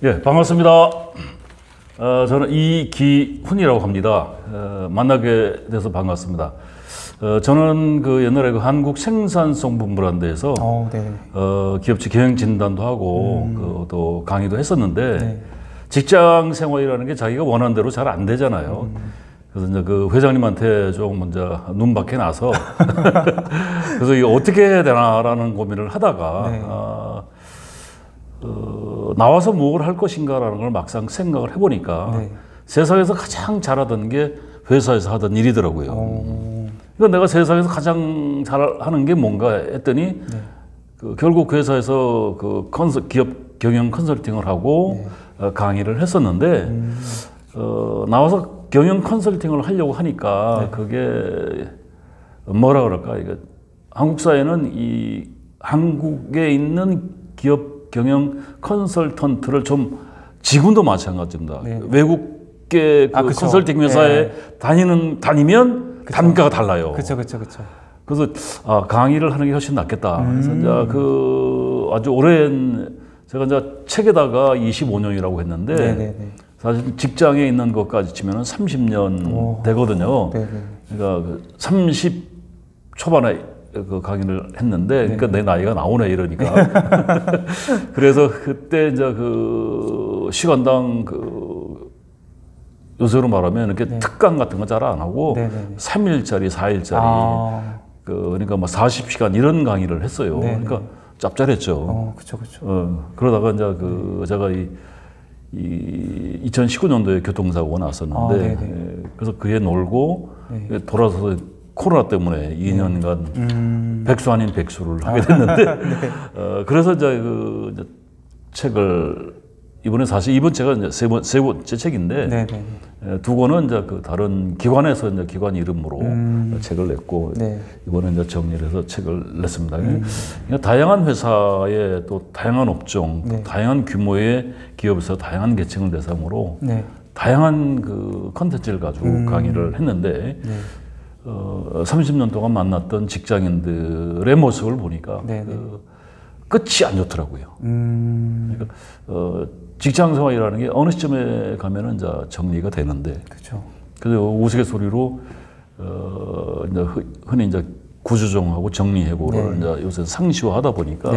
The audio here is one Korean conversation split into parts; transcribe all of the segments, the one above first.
예, 반갑습니다. 저는 이기훈이라고 합니다. 만나게 돼서 반갑습니다. 저는 옛날에 한국 생산성분부라는 데에서 네. 기업체 경영 진단도 하고 또 강의도 했었는데 네. 직장 생활이라는 게 자기가 원하는 대로 잘 안 되잖아요. 그래서 이제 그 회장님한테 좀 먼저 눈밖에 나서 그래서 이거 어떻게 해야 되나라는 고민을 하다가 네. 나와서 뭘 할 것인가라는 걸 막상 생각을 해보니까 네. 세상에서 가장 잘하던 게 회사에서 하던 일이더라고요. 그러니까 내가 세상에서 가장 잘하는 게 뭔가 했더니 네. 결국 회사에서 기업 경영 컨설팅을 하고 강의를 했었는데 나와서 경영 컨설팅을 하려고 하니까 그게 뭐라 그럴까, 이게 한국 사회는 이 한국에 있는 기업 경영 컨설턴트를 좀 지금도 마찬가지입니다. 네. 외국계 컨설팅 회사에 다니면 그쵸. 단가가 달라요. 그렇죠. 그래서 강의를 하는 게 훨씬 낫겠다. 그래서 이제 아주 오랜 제가 이제 책에다가 25년이라고 했는데 네네네. 사실 직장에 있는 것까지 치면 30년 되거든요. 네네. 그러니까 30 초반에 강의를 했는데, 그러니까 내 나이가 나오네 이러니까. 그래서 그때 이제 시간당 요새로 말하면 이렇게 특강 같은 거 잘 안 하고 3일짜리, 4일짜리 그러니까 뭐 40시간 이런 강의를 했어요. 그러니까 짭짤했죠. 그렇죠. 그러다가 이제 제가 이 2019년도에 교통사고가 났었는데, 그래서 그해 놀고 돌아서서 코로나 때문에 2년간 백수 아닌 백수를 하게 됐는데, 그래서 이제 이제 책을 이번에 사실 이번 책은 이제 세 번째 책인데, 두 권은 이제 다른 기관에서 이제 기관 이름으로 책을 냈고, 이번에 이제 정리를 해서 책을 냈습니다. 그러니까 다양한 회사의 또 다양한 업종, 또 다양한 규모의 기업에서 다양한 계층을 대상으로 다양한 컨텐츠를 가지고 강의를 했는데, 30년 동안 만났던 직장인들의 모습을 보니까 끝이 안 좋더라고요. 그러니까 직장 생활이라는 게 어느 시점에 가면은 이제 정리가 되는데, 그래서 우스갯소리로 이제 흔히 이제 구조정하고 정리해고를 이제 요새 상시화하다 보니까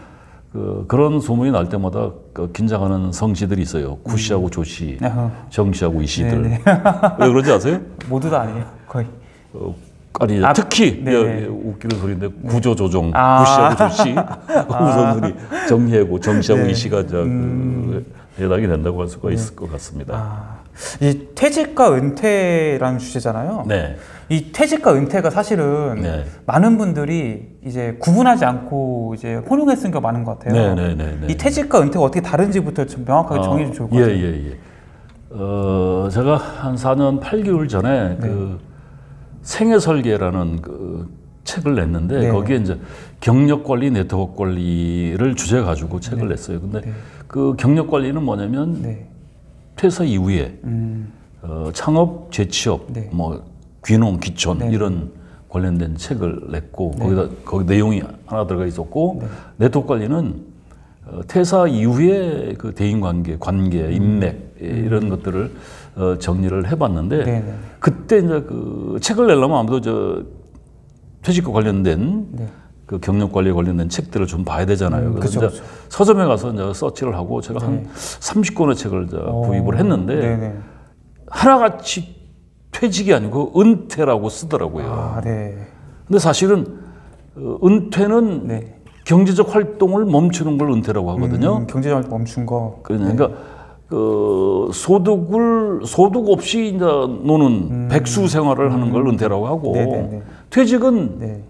그런 소문이 날 때마다 긴장하는 성씨들이 있어요. 구씨하고 조씨, 정씨하고 이씨들. 왜 그런지 아세요? 모두 다 아니에요, 거의. 아니 특히 웃기는 소리인데 구조조정, 구씨하고 조씨, 우선순위 정리하고 정씨하고 이씨가 해당이 된다고 할 수가 있을 것 같습니다. 이 퇴직과 은퇴라는 주제잖아요. 이 퇴직과 은퇴가 사실은 많은 분들이 이제 구분하지 않고 이제 혼용해 쓴 게 많은 것 같아요. 이 퇴직과 은퇴가 어떻게 다른지부터 좀 명확하게 정해 주면 좋을 것 같아요. 제가 한 4년 8개월 전에 생애 설계라는 책을 냈는데, 거기에 이제 경력 관리, 네트워크 관리를 주제 가지고 책을 냈어요. 근데 그 경력 관리는 뭐냐면 퇴사 이후에 창업, 재취업, 뭐 귀농, 귀촌 이런 관련된 책을 냈고, 거기 내용이 하나 들어가 있었고, 네트워크 관리는 퇴사 이후에 그 대인관계, 관계, 인맥 이런 것들을 정리를 해봤는데, 그때 이제 책을 내려면 아무래도 퇴직과 관련된 그 경력 관리에 관련된 책들을 좀 봐야 되잖아요. 그래서 이제 서점에 가서 이제 서치를 하고 제가 한 30권의 책을 구입을 했는데, 하나같이 퇴직이 아니고 은퇴라고 쓰더라고요. 근데 사실은 은퇴는 경제적 활동을 멈추는 걸 은퇴라고 하거든요. 경제적 활동 멈춘 거. 그러니까 소득 없이 이제 노는 백수 생활을 하는 걸 은퇴라고 하고, 퇴직은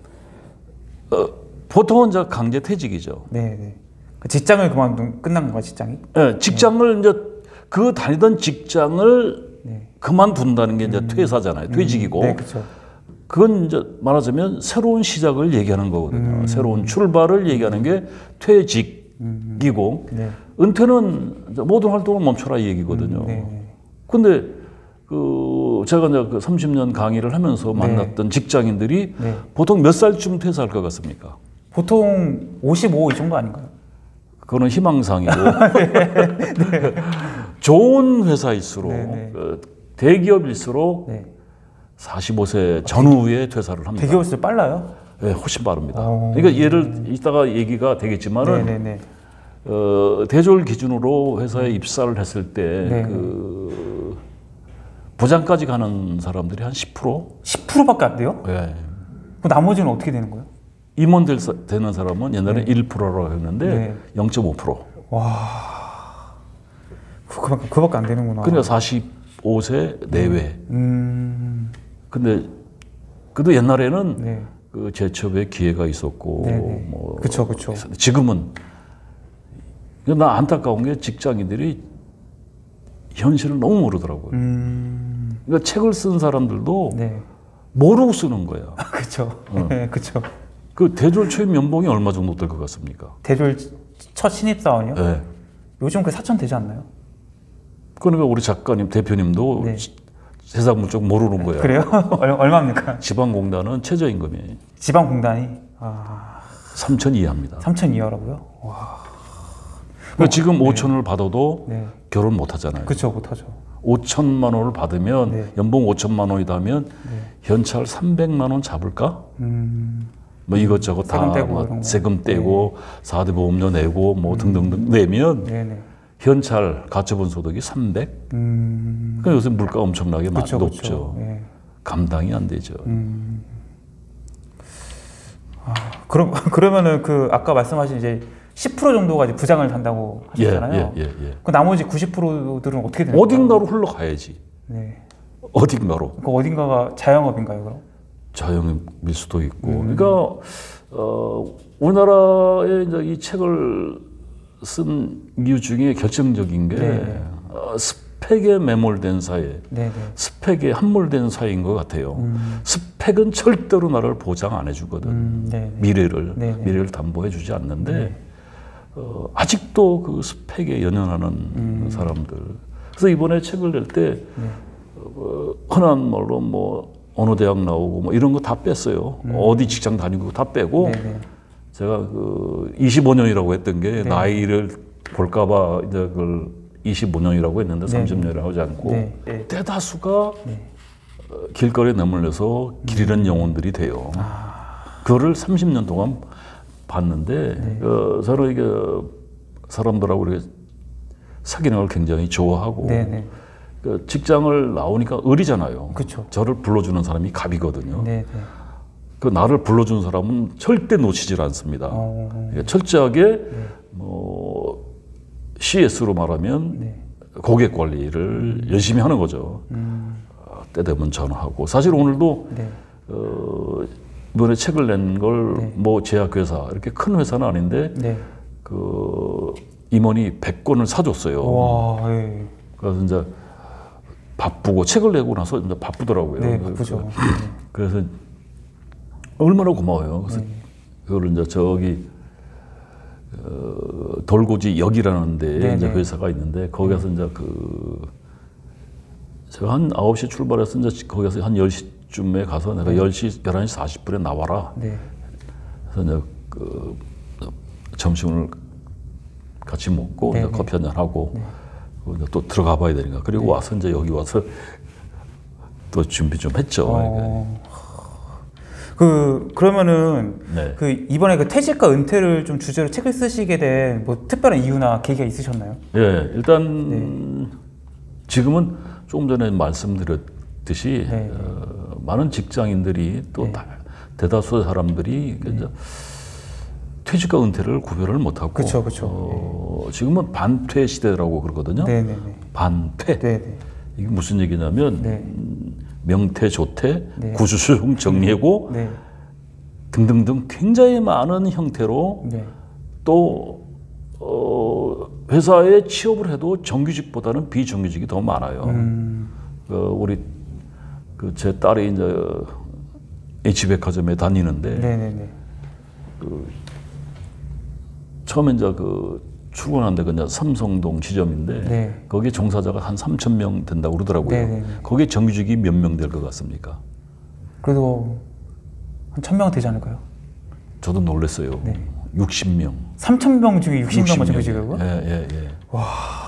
보통은 이제 강제 퇴직이죠. 직장을 끝난 건가요, 직장이? 직장을 이제 다니던 직장을 그만둔다는 게 이제 퇴사잖아요. 퇴직이고. 그건 이제 말하자면 새로운 시작을 얘기하는 거거든요. 새로운 출발을 얘기하는 게 퇴직이고, 은퇴는 모든 활동을 멈춰라 이 얘기거든요. 근데 제가 이제 30년 강의를 하면서 만났던 직장인들이 보통 몇 살쯤 퇴사할 것 같습니까? 보통 55 이 정도 아닌가요? 그거는 희망상이고 좋은 회사일수록 대기업일수록 45세 전후에 퇴사를 합니다. 대기업일수록 빨라요? 네, 훨씬 빠릅니다. 그러니까 예를 이따가 얘기가 되겠지만은 대졸 기준으로 회사에 입사를 했을 때 그 부장까지 가는 사람들이 한 10%? 10%밖에 안 돼요? 네. 그 나머지는 어떻게 되는 거예요? 임원 되는 사람은 옛날에 1%라고 했는데 0.5%. 와, 그밖에 안 되는구나. 그러니까 45세 내외. 근데 그래도 옛날에는 그 재취업에 기회가 있었고, 뭐 그쵸. 지금은 나 안타까운 게 직장인들이 현실을 너무 모르더라고요. 그러니까 책을 쓴 사람들도 모르고 쓰는 거야. 그렇죠. 그렇죠. 그 대졸 초임 연봉이 얼마 정도 될 것 같습니까? 대졸 첫 신입사원이요? 네. 요즘 그 4천 되지 않나요? 그러니까 우리 작가님, 대표님도 세상 물정 모르는 거야. 그래요? 얼마입니까? 지방공단은 최저임금이. 지방공단이? 3천 이하입니다. 3천 이하라고요? 와. 그러니까 지금 5천을 받아도 결혼 못 하잖아요. 그렇죠, 못 하죠. 5천만 원을 받으면 연봉 5천만 원이다 하면 현찰 300만 원 잡을까? 뭐 이것저것 다 세금 떼고 4대 보험료 내고 뭐 등등등 내면 현찰 가처분 소득이 300. 그러니까 요새 물가 엄청나게 높죠. 감당이 안 되죠. 그러면은 그 아까 말씀하신 이제 10% 정도가 이제 부장을 단다고 하셨잖아요. 그 나머지 90%들은 어떻게 되나요? 어딘가로 흘러가야지. 어딘가로. 그 어딘가가 자영업인가요, 그럼? 자영업일 수도 있고. 그러니까 우리나라에 이제 이 책을 쓴 이유 중에 결정적인 게 스펙에 매몰된 사회, 스펙에 함몰된 사회인 것 같아요. 스펙은 절대로 나를 보장 안 해주거든. 미래를 담보해주지 않는데 아직도 그 스펙에 연연하는 사람들. 그래서 이번에 책을 낼 때 흔한 말로 뭐 어느 대학 나오고 뭐 이런 거 다 뺐어요. 어디 직장 다니고 다 빼고 제가 그 25년이라고 했던 게 나이를 볼까봐 이제 그걸 25년이라고 했는데 30년이라고 하지 않고 대다수가 길거리에 내몰려서 길 잃은 영혼들이 돼요. 그거를 30년 동안 봤는데 서로 이게 사람들하고 이렇게 사귀는 걸 굉장히 좋아하고 그 직장을 나오니까 을이잖아요. 그쵸. 저를 불러주는 사람이 갑이거든요. 그 나를 불러주는 사람은 절대 놓치질 않습니다. 그러니까 철저하게 뭐 CS로 말하면 고객 관리를 열심히 하는 거죠. 때 되면 전화하고 사실 오늘도 이번에 책을 낸 걸 뭐 제약회사 이렇게 큰 회사는 아닌데 그 임원이 100권을 사줬어요. 와, 그래서 이제 바쁘고 책을 내고 나서 이제 바쁘더라고요. 바쁘죠. 그래서 얼마나 고마워요. 그래서 그거를 이제 저기 돌고지 역이라는데 이제 회사가 있는데 거기서 이제 그 제가 한 9시 출발해서 이제 거기서 한 10시쯤에 가서 내가 11시 40분에 나와라. 그래서 이제 그 점심을 같이 먹고 이제 커피 한잔 하고 또 들어가 봐야 되니까 그리고 와서 이제 여기 와서 또 준비 좀 했죠. 그러면은 그 이번에 그 퇴직과 은퇴를 좀 주제로 책을 쓰시게 된 뭐 특별한 이유나 계기가 있으셨나요? 일단 지금은 조금 전에 말씀드렸듯이 많은 직장인들이 또 대다수의 사람들이 이제 퇴직과 은퇴를 구별을 못하고 지금은 반퇴 시대라고 그러거든요. 반퇴. 이게 무슨 얘기냐면 명퇴, 조퇴, 구주수용, 정리해고 등등등 굉장히 많은 형태로 또 회사에 취업을 해도 정규직보다는 비정규직이 더 많아요. 우리 그 제 딸이 이제 H백화점에 다니는데 처음에 이제 그 출근한 데가 이제 삼성동 지점인데 거기에 종사자가 한 3,000명 된다고 그러더라고요. 거기에 정규직이 몇 명 될 것 같습니까? 그래도 한 1,000명 되지 않을까요? 저도 놀랐어요. 60명. 3,000명 중에 60명만 정규직이고요? 예. 와.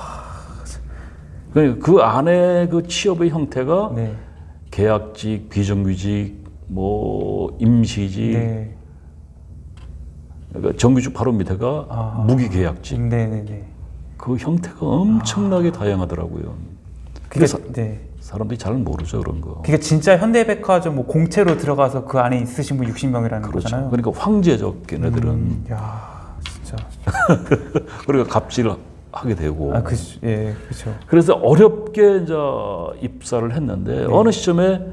그 안에 그 취업의 형태가 네. 계약직, 비정규직, 뭐 임시직, 네. 그러니까 정규직 바로 밑에가 무기계약직. 네네네. 그 형태가 엄청나게 다양하더라고요. 그래서 네. 사람들이 잘 모르죠 그런 거. 그게 진짜 현대백화점 뭐 공채로 들어가서 그 안에 있으신 분 60명이라는 그렇죠. 거잖아요. 그러니까 황제적 걔네들은. 야 진짜. 그러니까 갑질을 하게 되고. 예, 그렇죠. 그래서 어렵게 이제 입사를 했는데 네. 어느 시점에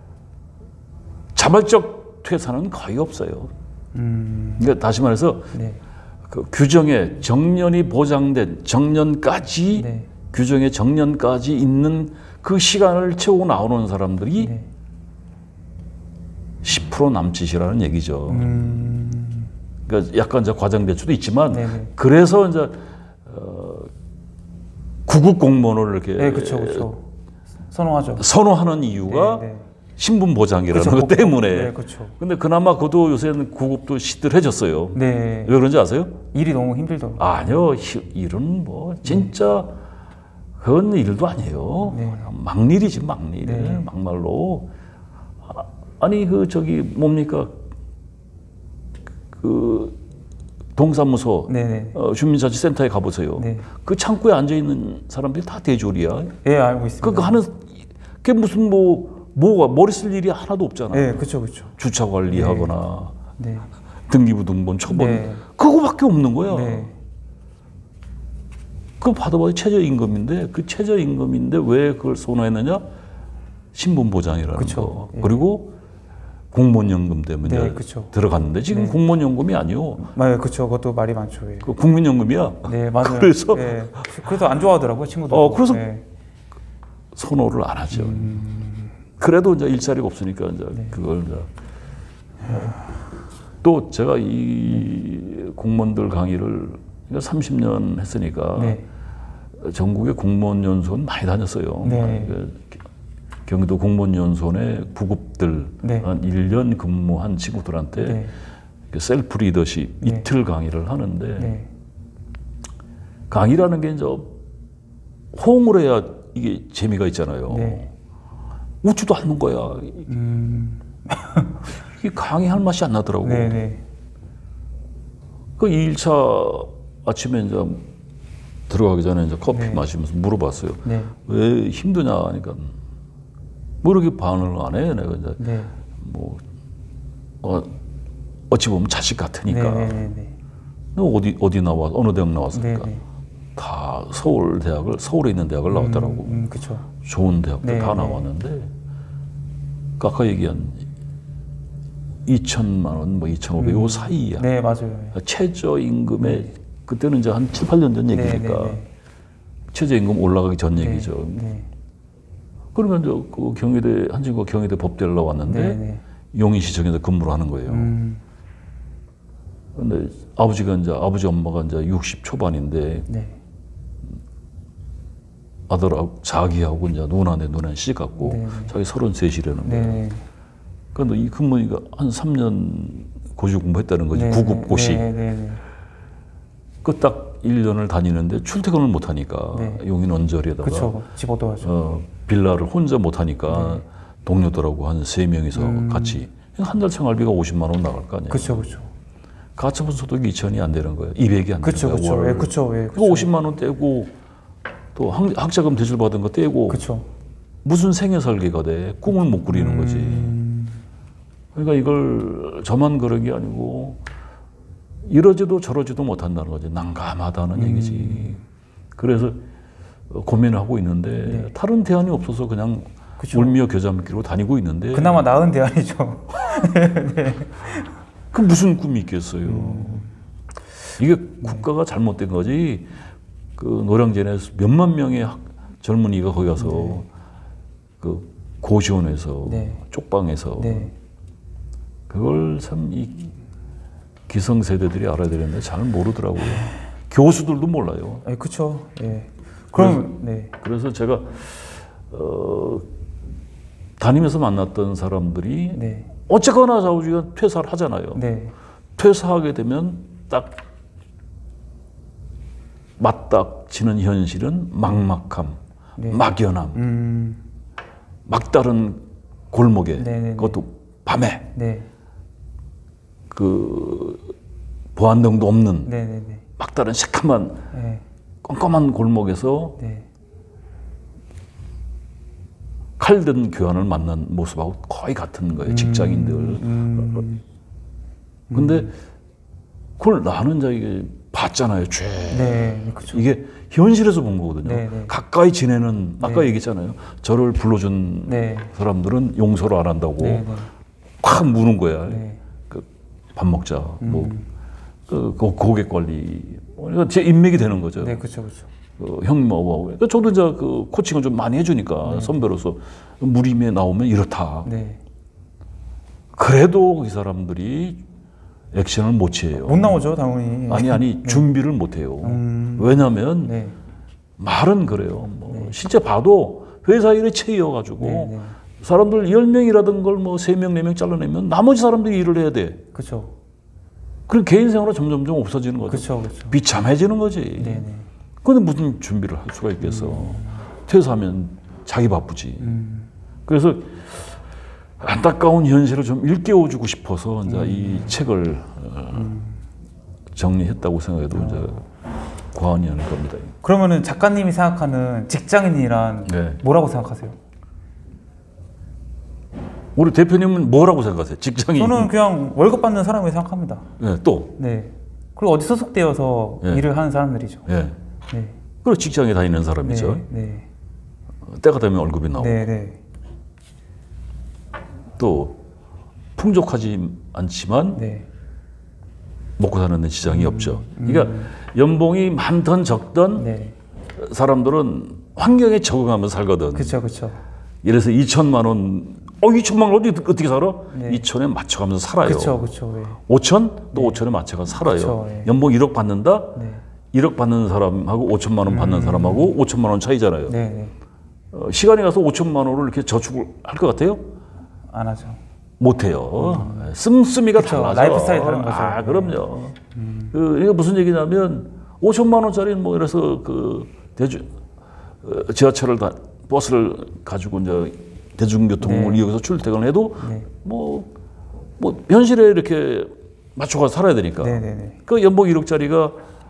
자발적 퇴사는 거의 없어요. 그러니까 다시 말해서 네. 그 규정에 정년이 보장된 정년까지 네. 규정에 정년까지 있는 그 시간을 채우고 나오는 사람들이 네. 10% 남짓이라는 얘기죠. 그러니까 약간 이제 과장될 수도 있지만 네네. 그래서 이제 구급 공무원을 이렇게 네, 그렇죠. 선호하죠. 선호하는 이유가 네네. 신분 보장이라는 것 때문에. 네, 그렇죠. 근데 그나마 그도 요새는 구급도 시들해졌어요. 네. 왜 그런지 아세요? 일이 너무 힘들더라고요. 아니요, 일은 뭐 진짜 그건 일도 아니에요. 네. 막일이지 막일. 네. 막말로. 아니 그 저기 뭡니까 그 동사무소 주민자치센터에 가보세요. 네. 그 창구에 앉아 있는 사람들이 다 대졸이야. 예, 알고 있습니다. 그거 하는 게 무슨 뭐가 머리 쓸 일이 하나도 없잖아. 네, 그렇죠. 주차 관리하거나 네. 등기부 등본 처분 네. 그거밖에 없는 거야. 네. 그거 받아봐야 최저임금인데 그 최저임금인데 왜 그걸 선호했느냐? 신분 보장이라는 거. 예. 그리고 공무원연금 때문에 네, 들어갔는데 지금 네. 공무원연금이 아니요. 네, 그렇죠. 그것도 말이 많죠. 예. 그 국민연금이야. 네, 맞아요. 그래서 그래서 안 좋아하더라고요, 친구들. 그래서 네. 선호를 안 하죠. 그래도 이제 일자리가 없으니까 이제 네. 그걸 이제 또 제가 이 공무원들 강의를 30년 했으니까 네. 전국의 공무원연수원 많이 다녔어요. 네. 경기도 공무원연수원의 부급들 네. 한 1년 근무한 친구들한테 네. 셀프 리더십 네. 이틀 강의를 하는데 네. 강의라는 게 이제 호응을 해야 이게 재미가 있잖아요. 네. 웃지도 않는 거야. 이게 강의할 맛이 안 나더라고. 네. 그 2일차 아침에 이제 들어가기 전에 이제 커피 네. 마시면서 물어봤어요. 네. 왜 힘드냐 하니까 뭐 이렇게 반응을 안 해? 내가 이제 네. 뭐 어찌 보면 자식 같으니까. 너 어디 나와 어느 대학 나왔을까? 다 서울에 있는 대학을 나왔더라고. 그쵸. 좋은 대학들 다 나왔는데 아까 얘기한 2천만 원, 뭐 2,500원 요 사이야. 네, 맞아요. 최저임금에 그때는 이제 한 7, 8년 전 얘기니까 최저임금 올라가기 전 얘기죠. 그러면 이제 그 경희대 한 친구가 경희대 법대를 나왔는데 용인시청에서 근무를 하는 거예요. 근데 아버지 엄마가 이제 60 초반인데 아들하고 자기하고 이제 누나네 시집 갔고 자기 33이라는 거예요. 그런데 이 근무니까 한 3년 고시 공부했다는 거지. 9급 고시. 그 딱 1년을 다니는데 출퇴근을 못 하니까 용인 언저리에다가 그쵸. 집 얻어가죠. 빌라를 혼자 못 하니까 동료들하고 한 3명이서 같이 한 달 생활비가 50만 원 나갈 거 아니에요. 그렇죠. 가처분 소득이 2천이 안 되는 거예요. 200이 안 되는 거예요. 그렇죠. 그 50만 원 떼고 또 학자금 대출 받은 거 떼고 무슨 생애 설계가 돼? 꿈을 못 꾸리는 거지. 그러니까 이걸 저만 그런 게 아니고 이러지도 저러지도 못한다는 거지. 난감하다는 얘기지. 그래서 고민을 하고 있는데 다른 대안이 없어서 그냥 울며 겨자 먹기로 다니고 있는데 그나마 나은 대안이죠. 그 무슨 꿈이 있겠어요. 이게 국가가 잘못된 거지. 그 노량진에 몇만 명의 젊은이가 거기 가서 그 고시원에서 쪽방에서 그걸 참 이 기성세대들이 알아야 되는데 잘 모르더라고요. 교수들도 몰라요. 그렇죠. 그럼 그래서 제가 다니면서 만났던 사람들이 어쨌거나 좌우지간 퇴사를 하잖아요. 퇴사하게 되면 딱 맞닥치는 현실은 막막함, 네. 막연함, 막다른 골목에 네네네. 그것도 밤에 네. 그 보안등도 없는 네네네. 막다른 새카만 네. 깜깜한 골목에서 네. 칼든 교환을 만난 모습하고 거의 같은 거예요. 직장인들. 근데 그걸 나는 이제 봤잖아요. 네, 그렇죠. 이게 현실에서 본 거거든요. 네, 네. 가까이 지내는 아까 네. 얘기했잖아요. 저를 불러준 네. 사람들은 용서를 안 한다고 네, 네. 확 무는 거야. 네. 그 밥 먹자. 뭐 그 고객 관리. 이거 제 인맥이 되는 거죠. 네, 그렇죠, 그렇죠. 형님 뭐 그러니까 저도 이제 그 코칭을 좀 많이 해주니까 네. 선배로서 무림에 나오면 이렇다. 네. 그래도 이 사람들이 액션을 못 취해요. 못 나오죠, 당연히. 아니 네. 준비를 못 해요. 왜냐하면 네. 말은 그래요. 뭐 네. 실제 봐도 회사 일에 채여가지고 네, 네. 사람들 10명이라든 걸 뭐 3명, 4명 잘라내면 나머지 사람들이 일을 해야 돼. 그렇죠. 그럼 개인 생활은 점점점 없어지는 거죠. 그렇죠, 그렇죠. 비참해지는 거지. 네, 네. 근데 무슨 준비를 할 수가 있겠어. 퇴사하면 자기 바쁘지. 그래서 안타까운 현실을 좀 일깨워주고 싶어서 이제 이 책을 정리했다고 생각해도 이제 과언이 아닐 겁니다. 그러면은 작가님이 생각하는 직장인이란 네. 뭐라고 생각하세요? 우리 대표님은 뭐라고 생각하세요? 직장인? 저는 그냥 월급 받는 사람이라고 생각합니다. 네, 또? 네. 그리고 어디 소속되어서 네. 일을 하는 사람들이죠. 네. 네. 그리고 직장에 다니는 사람이죠. 네. 네. 때가 되면 월급이 나오고. 네. 네. 또 풍족하지 않지만 네. 먹고 사는 데 지장이 없죠. 그러니까 연봉이 많든 적든 네. 사람들은 환경에 적응하면서 살거든. 그렇죠, 그렇죠. 예를 들어서 2천만 원, 2천만 원 어떻게 살아? 네. 2천에 맞춰가면서 살아요. 그렇죠, 그렇죠. 네. 5천 또 네. 5천에 맞춰가면서 살아요. 그쵸, 네. 연봉 1억 받는다. 네. 1억 받는 사람하고 5천만 원 받는 사람하고 5천만 원 차이잖아요. 네. 시간이 가서 5천만 원을 이렇게 저축을 할 것 같아요? 안 하죠. 못 해요. 씀씀이가 달라져. 라이프 스타일이 다른 거죠. 아, 그럼요. 이게 무슨 얘기냐면 5천만 원짜리는 뭐 이래서 그 지하철을 버스를 가지고 이제 대중교통을 네. 이용해서 출퇴근을 해도 네. 뭐 현실에 이렇게 맞춰가 살아야 되니까. 네네네. 그 연봉 1억짜리가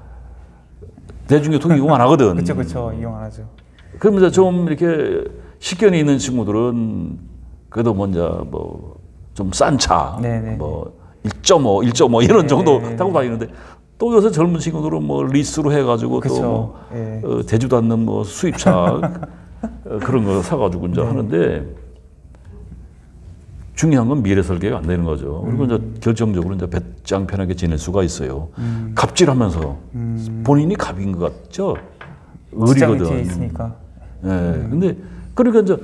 대중교통 이용 안 하거든. 그렇죠. 이용 안 하죠. 그러면서 좀 이렇게 식견이 있는 친구들은 그래도 먼저 뭐 좀 싼 차, 뭐 1.5 이런 정도 타고 다니는데 또 요새 젊은 친구들은 뭐 리스로 해가지고 또 뭐 되지도 않는 뭐 수입차 그런 거 사가지고 이제 하는데 중요한 건 미래 설계가 안 되는 거죠. 그리고 이제 결정적으로 이제 배짱 편하게 지낼 수가 있어요. 갑질하면서 본인이 갑인 것 같죠. 의리거든. 직장이 있으니까. 네, 근데 그러니까 이제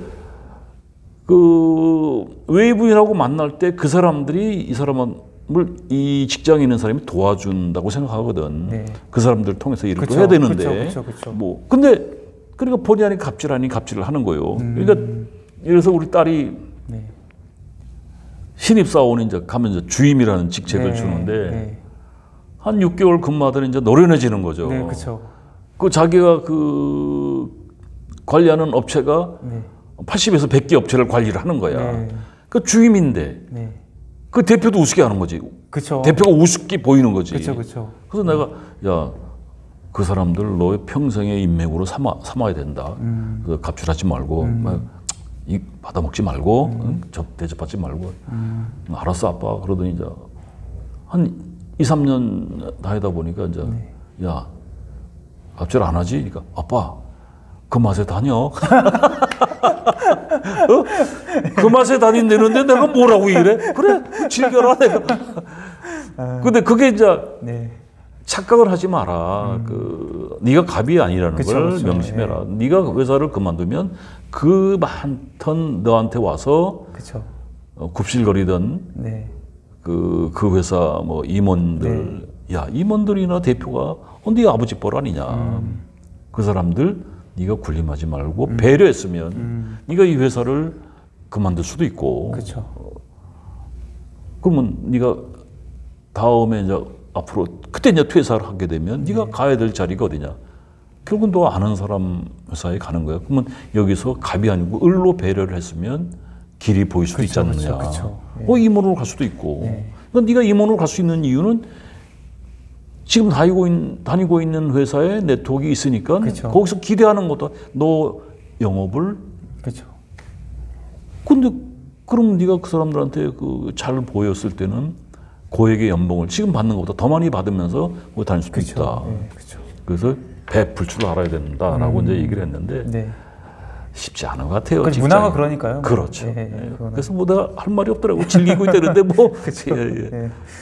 그 외부인하고 만날 때 그 사람들이 이 사람을 이 직장에 있는 사람이 도와준다고 생각하거든. 네. 그 사람들 통해서 일을 또 해야 되는데. 그쵸. 뭐 근데 그러니까 본의 아닌 갑질 아닌 갑질을 하는 거예요. 그러니까 예를 들어서 우리 딸이 네. 신입사원이 이제 가면 이제 주임이라는 직책을 주는데 한 6개월 근무하더니 이제 노련해지는 거죠. 네, 그렇죠. 그 자기가 그 관리하는 업체가 80에서 100개 업체를 관리를 하는 거야. 그 주임인데 그 대표도 우습게 하는 거지. 그쵸. 대표가 우습게 보이는 거지. 그렇죠. 그래서 내가 야, 그 사람들 너의 평생의 인맥으로 삼아야 된다. 그래서 갑질하지 말고 받아먹지 말고 대접받지 말고 알았어 아빠. 그러더니 이제 한 2, 3년 다니다 보니까 이제 야 갑질 안 하지? 그러니까 아빠 그 맛에 다녀. 그 맛에 다닌다는데 내가 뭐라고 이래? 그래 즐겨라 내가. 근데 그게 이제 착각을 하지 마라. 그 네가 갑이 아니라는 걸 명심해라. 네가 회사를 그만두면 그 많던 너한테 와서 굽실거리던 그 회사 뭐 임원들, 야 임원들이나 대표가 네 아버지 뻘 아니냐. 그 사람들 네가 군림하지 말고 배려했으면 네가 이 회사를 그만둘 수도 있고. 그러면 네가 다음에 이제 앞으로 그때 이제 퇴사를 하게 되면 네가 가야 될 자리가 어디냐? 결국은 너 아는 사람 회사에 가는 거야. 그러면 여기서 갑이 아니고 을로 배려를 했으면 길이 보일 수도 있지 않느냐. 임원으로 갈 수도 있고. 그러니까 네가 임원으로 갈 수 있는 이유는 지금 다니고 있는 회사에 네트워크가 있으니까 거기서 기대하는 것도 너 영업을. 근데 그럼 네가 그 사람들한테 잘 보였을 때는 고액의 연봉을 지금 받는 것보다 더 많이 받으면서 다닐 수도 있다. 그래서 배불출을 알아야 된다라고 이제 얘기를 했는데 쉽지 않은 것 같아요. 문화가 그러니까요. 그렇죠. 그래서 뭐 내가 할 말이 없더라고. 즐기고 있다는데 뭐.